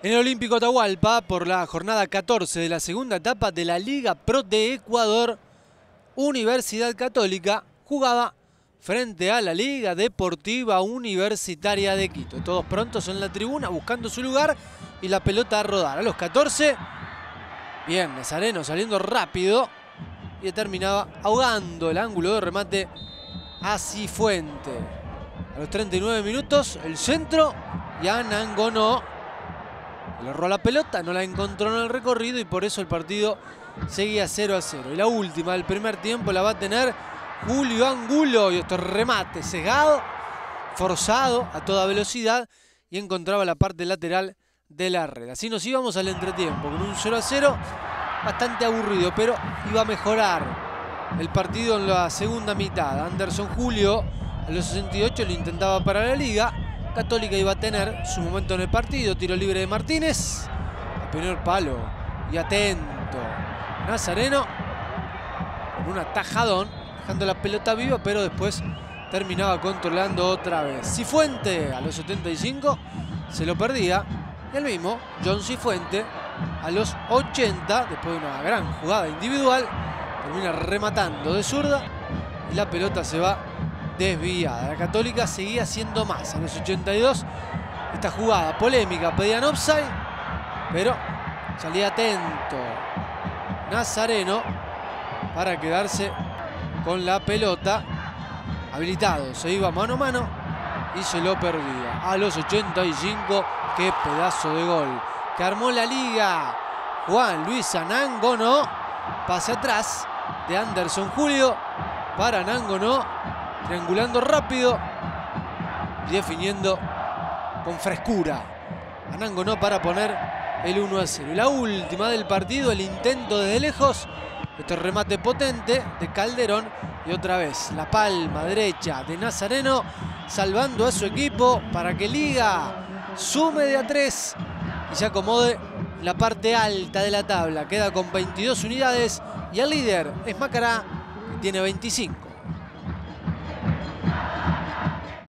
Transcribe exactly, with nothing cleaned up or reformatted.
En el Olímpico Atahualpa, por la jornada catorce de la segunda etapa de la Liga Pro de Ecuador, Universidad Católica jugaba frente a la Liga Deportiva Universitaria de Quito. Todos prontos en la tribuna buscando su lugar y la pelota a rodar. A los catorce, bien, Nazareno saliendo rápido y terminaba ahogando el ángulo de remate a Cifuente. A los treinta y nueve minutos, el centro y Anangonó le erró la pelota, no la encontró en el recorrido y por eso el partido seguía cero a cero. Y la última del primer tiempo la va a tener Julio Angulo. Y este remate cegado, forzado a toda velocidad y encontraba la parte lateral de la red. Así nos íbamos al entretiempo con un cero a cero bastante aburrido, pero iba a mejorar el partido en la segunda mitad. Anderson Julio a los sesenta y ocho lo intentaba para la Liga. Católica iba a tener su momento en el partido. Tiro libre de Martínez. A primer palo. Y atento Nazareno con un atajadón, dejando la pelota viva, pero después terminaba controlando otra vez. Cifuente a los setenta y cinco se lo perdía. Y el mismo John Cifuente a los ochenta, después de una gran jugada individual, termina rematando de zurda y la pelota se va desviada. La Católica seguía haciendo más. A los ochenta y dos, esta jugada polémica, pedían offside, pero salía atento Nazareno para quedarse con la pelota. Habilitado, se iba mano a mano y se lo perdía. A los ochenta y cinco, qué pedazo de gol que armó la Liga. Juan Luis Anangonó, pase atrás de Anderson Julio para Anangonó, triangulando rápido y definiendo con frescura. Anangonó para poner el uno a cero. Y la última del partido, el intento desde lejos. Este remate potente de Calderón. Y otra vez la palma derecha de Nazareno, salvando a su equipo para que Liga sume de a tres y se acomode en la parte alta de la tabla. Queda con veintidós unidades y el líder es Macará, que tiene veinticinco.